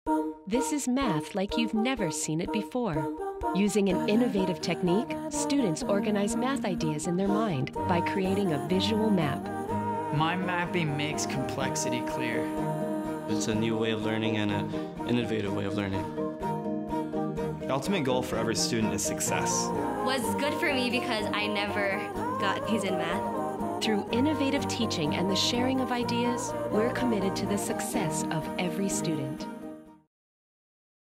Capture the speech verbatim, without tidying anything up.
This is math like you've never seen it before. Using an innovative technique, students organize math ideas in their mind by creating a visual map. Mind mapping makes complexity clear. It's a new way of learning and an innovative way of learning. The ultimate goal for every student is success. Was good for me because I never got A's in math. Through innovative teaching and the sharing of ideas, we're committed to the success of every student.